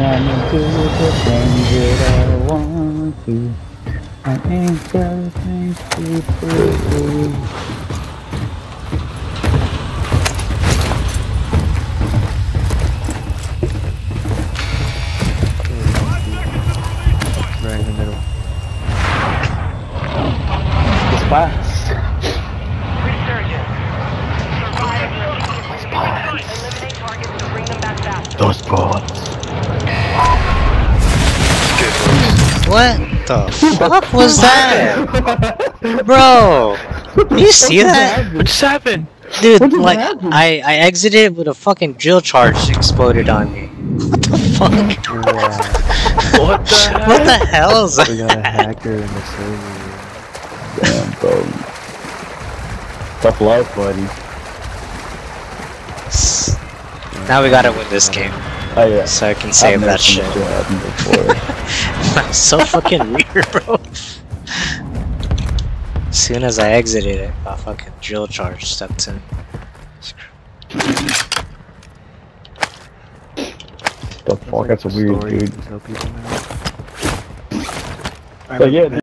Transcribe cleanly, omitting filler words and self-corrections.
I'ma do the things that I want to. I ain't got things to do. Right in the middle. The spots. Eliminate targets to bring them back fast. Those spots. What the fuck was that? Bro! Do you see that? What just happened? Dude, What just like, happened? I exited with a fucking drill charge exploded on me. What the fuck? Wow. What the heck? What the hell is We got a that? hacker in the server. Damn, bro. Tough luck, buddy. Now we gotta win this game, Oh yeah. so I can save I've never that seen shit. this happen before. That's so fucking weird, bro. As soon as I exited, a fucking drill charge stepped in. The fuck? That's a weird Story dude. to tell people now. But yeah.